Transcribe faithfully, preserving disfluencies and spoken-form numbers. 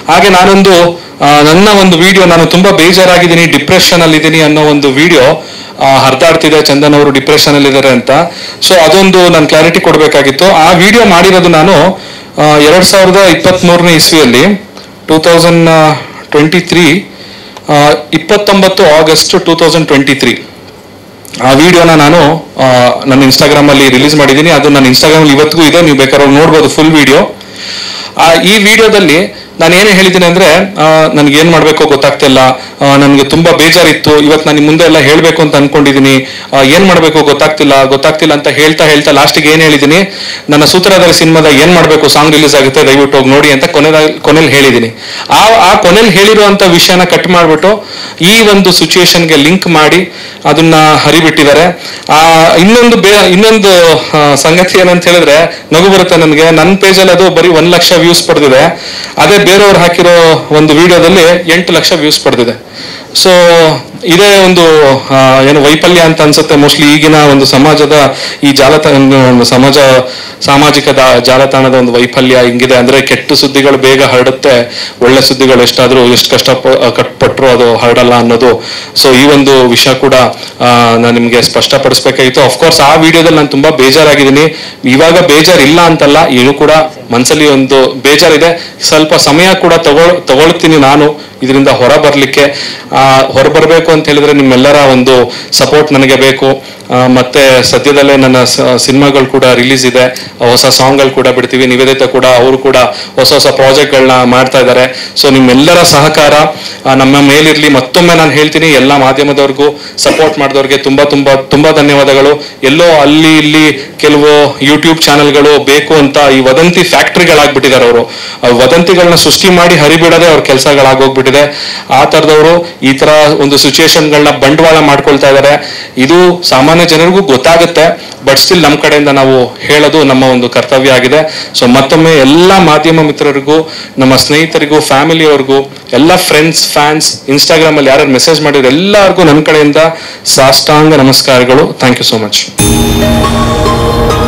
ಹಾಗೆ ನಾನೊಂದು ನನ್ನ ಒಂದು ವಿಡಿಯೋ, ನಾನು ತುಂಬಾ ಬೇಜಾರಾಗಿದ್ದೀನಿ, ಡಿಪ್ರೆಷನ್ ಅಲ್ಲಿ ಇದ್ದೀನಿ ಅನ್ನೋ ಒಂದು ವಿಡಿಯೋ ಹರಿದಾಡ್ತಿದೆ, ಚಂದನ್ ಅವರು ಡಿಪ್ರೆಷನ್ ಅಲ್ಲಿ ಇದ್ದಾರೆ ಅಂತ. ಸೊ ಅದೊಂದು ನಾನು ಕ್ಲಾರಿಟಿ ಕೊಡಬೇಕಾಗಿತ್ತು. ಆ ವಿಡಿಯೋ ಮಾಡಿರೋದು ನಾನು ಎರಡ್ ಸಾವಿರದ ಇಪ್ಪತ್ತ್ ಮೂರನೇ ಇಸ್ವಿಯಲ್ಲಿ ಟೂ ತೌಸಂಡ್ ಟ್ವೆಂಟಿ ತ್ರೀ ಇಪ್ಪತ್ತೊಂಬತ್ತು August two thousand twenty three ಆ ವಿಡಿಯೋನ ನಾನು ನನ್ನ ಇನ್ಸ್ಟಾಗ್ರಾಮ್ ಅಲ್ಲಿ ರಿಲೀಸ್ ಮಾಡಿದ್ದೀನಿ. ಅದು ನನ್ನ ಇನ್ಸ್ಟಾಗ್ರಾಮ್ ಅಲ್ಲಿ ಇವತ್ತಿಗೂ ಇದೆ, ನೀವು ಬೇಕಾದ್ರೆ ನೋಡ್ಬೋದು ಫುಲ್ ವಿಡಿಯೋ. ಈ ವಿಡಿಯೋದಲ್ಲಿ ನಾನು ಏನೇ ಹೇಳಿದ್ದೀನಿ ಅಂದ್ರೆ, ನನ್ಗೆ ಏನ್ ಮಾಡ್ಬೇಕೋ ಗೊತ್ತಾಗ್ತಿಲ್ಲ, ನನ್ಗೆ ತುಂಬಾ ಬೇಜಾರಿತ್ತು, ಇವತ್ತು ನಾನು ಮುಂದೆ ಎಲ್ಲ ಹೇಳ್ಬೇಕು ಅಂತ ಅನ್ಕೊಂಡಿದೀನಿ, ಏನ್ ಮಾಡ್ಬೇಕು ಗೊತ್ತಾಗ್ತಿಲ್ಲ ಗೊತ್ತಾಗ್ತಿಲ್ಲ ಅಂತ ಹೇಳ್ತಾ ಹೇಳ್ತಾ ಲಾಸ್ಟಿಗೆ ಏನ್ ಹೇಳಿದೀನಿ, ನನ್ನ ಸೂತ್ರಧಾರಿ ಸಿನಿಮಾದ ಏನ್ ಮಾಡ್ಬೇಕು ಸಾಂಗ್ ರಿಲೀಸ್ ಆಗುತ್ತೆ, ದಯವಿಟ್ಟು ಹೋಗಿ ನೋಡಿ ಅಂತ ಕೊನೆ ಕೊನೆಯಲ್ಲಿ ಹೇಳಿದೀನಿ. ಆ ಆ ಕೊನೆಯಲ್ಲಿ ಹೇಳಿರುವಂತ ವಿಷಯನ ಕಟ್ ಮಾಡ್ಬಿಟ್ಟು ಈ ಒಂದು ಸಿಚುಯೇಷನ್ಗೆ ಲಿಂಕ್ ಮಾಡಿ ಅದನ್ನ ಹರಿಬಿಟ್ಟಿದ್ದಾರೆ. ಆ ಇನ್ನೊಂದು ಬೇ ಇನ್ನೊಂದು ಸಂಗತಿ ಏನಂತ ಹೇಳಿದ್ರೆ ನಗು ಬರುತ್ತೆ ನನಗೆ. ನನ್ನ ಪೇಜಲ್ಲಿ ಅದು ಬರೀ ಒಂದ್ ಲಕ್ಷ ವ್ಯೂಸ್ ಪಡೆದಿದೆ. ಅದೇ ಬೇರೆಯವ್ರು ಹಾಕಿರೋ ಒಂದು ವಿಡಿಯೋದಲ್ಲಿ ಎಂಟು ಲಕ್ಷ ವ್ಯೂಸ್ ಪಡೆದಿದೆ. ಸೊ ಇದೇ ಒಂದು ಏನು ವೈಫಲ್ಯ ಅಂತ ಅನ್ಸುತ್ತೆ ಮೋಸ್ಟ್ಲಿ ಈಗಿನ ಒಂದು ಸಮಾಜದ ಈ ಜಾಲತಾಣ, ಒಂದು ಸಮಾಜ ಸಾಮಾಜಿಕ ಜಾಲತಾಣದ ಒಂದು ವೈಫಲ್ಯ ಹಿಂಗಿದೆ. ಅಂದ್ರೆ ಕೆಟ್ಟ ಸುದ್ದಿಗಳು ಬೇಗ ಹರಡುತ್ತೆ, ಒಳ್ಳೆ ಸುದ್ದಿಗಳು ಎಷ್ಟಾದ್ರೂ ಎಷ್ಟು ಕಷ್ಟ ಕಟ್ಪಟ್ರು ಅದು ಹರಡಲ್ಲ ಅನ್ನೋದು. ಸೊ ಈ ಒಂದು ವಿಷಯ ಕೂಡ ನಾನು ನಿಮ್ಗೆ ಸ್ಪಷ್ಟಪಡಿಸ್ಬೇಕಾಗಿತ್ತು. ಅಫ್ಕೋರ್ಸ್ ಆ ವಿಡಿಯೋದಲ್ಲಿ ನಾನು ತುಂಬಾ ಬೇಜಾರಾಗಿದ್ದೀನಿ. ಇವಾಗ ಬೇಜಾರಿಲ್ಲ ಅಂತಲ್ಲ, ಏನು ಕೂಡ ಮನ್ಸಲ್ಲಿ ಒಂದು ಬೇಜಾರಿದೆ. ಸ್ವಲ್ಪ ಸಮಯ ಕೂಡ ತಗೊಳ್ ತಗೊಳ್ತೀನಿ ನಾನು ಇದರಿಂದ ಹೊರ ಬರ್ಲಿಕ್ಕೆ. ಆ ಹೊರ ಬರಬೇಕು ಅಂತ ಹೇಳಿದ್ರೆ ನಿಮ್ಮೆಲ್ಲರ ಒಂದು ಸಪೋರ್ಟ್ ನನಗೆ ಬೇಕು. ಮತ್ತೆ ಸದ್ಯದಲ್ಲೇ ನನ್ನ ಸಿನಿಮಾಗಳು ಕೂಡ ರಿಲೀಸ್ ಇದೆ, ಹೊಸ ಸಾಂಗ್ಗಳು ಕೂಡ ಬಿಡ್ತೀವಿ. ನಿವೇದಿತ ಕೂಡ ಅವರು ಕೂಡ ಹೊಸ ಹೊಸ ಪ್ರಾಜೆಕ್ಟ್ಗಳನ್ನ ಮಾಡ್ತಾ ಇದ್ದಾರೆ. ಸೊ ನಿಮ್ಮೆಲ್ಲರ ಸಹಕಾರ ನಮ್ಮ ಮೇಲಿರ್ಲಿ. ಮತ್ತೊಮ್ಮೆ ನಾನು ಹೇಳ್ತೀನಿ, ಎಲ್ಲ ಮಾಧ್ಯಮದವ್ರಿಗೂ ಸಪೋರ್ಟ್ ಮಾಡಿದವ್ರಿಗೆ ತುಂಬಾ ತುಂಬಾ ತುಂಬಾ ಧನ್ಯವಾದಗಳು. ಎಲ್ಲೋ ಅಲ್ಲಿ ಇಲ್ಲಿ ಕೆಲವು ಯೂಟ್ಯೂಬ್ ಚಾನೆಲ್ಗಳು ಬೇಕು ಅಂತ ಈ ವದಂತಿ ಫ್ಯಾಕ್ಟ್ರಿಗಳಾಗ್ಬಿಟ್ಟಿದ್ದಾರೆ. ಅವರು ವದಂತಿಗಳನ್ನ ಸೃಷ್ಟಿ ಮಾಡಿ ಹರಿಬಿಡದೆ ಅವ್ರ ಕೆಲಸಗಳಾಗೋಗ್ಬಿಟ್ಟಿದೆ. ಆ ತರದವರು ಈ ತರ ಒಂದು ಸಿಚುಯೇಷನ್ಗಳನ್ನ ಬಂಡವಾಳ ಮಾಡ್ಕೊಳ್ತಾ ಇದ್ದಾರೆ. ಇದು ಸಾಮಾನ್ಯ ಜನರಿಗೂ ಗೊತ್ತಾಗುತ್ತೆ, ಬಟ್ ಸ್ಟಿಲ್ ನಮ್ಮ ಕಡೆಯಿಂದ ನಾವು ಹೇಳೋದು ನಮ್ಮ ಒಂದು ಕರ್ತವ್ಯ ಆಗಿದೆ. ಸೊ ಮತ್ತೊಮ್ಮೆ ಎಲ್ಲ ಮಾಧ್ಯಮ ಮಿತ್ರರಿಗೂ, ನಮ್ಮ ಸ್ನೇಹಿತರಿಗೂ, ಫ್ಯಾಮಿಲಿಯವ್ರಿಗೂ, ಎಲ್ಲ ಫ್ರೆಂಡ್ಸ್, ಫ್ಯಾನ್ಸ್, ಇನ್ಸ್ಟಾಗ್ರಾಮ್ ಅಲ್ಲಿ ಯಾರು ಮೆಸೇಜ್ ಮಾಡಿದ್ರು ಎಲ್ಲರಿಗೂ ನನ್ನ ಕಡೆಯಿಂದ ಸಾಷ್ಟಾಂಗ ನಮಸ್ಕಾರಗಳು. Thank you so much.